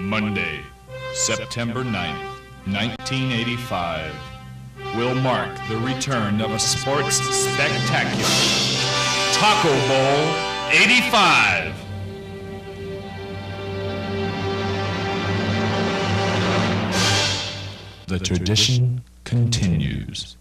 Monday, September 9th, 1985, will mark the return of a sports spectacular. Taco Bowl 85. The tradition continues.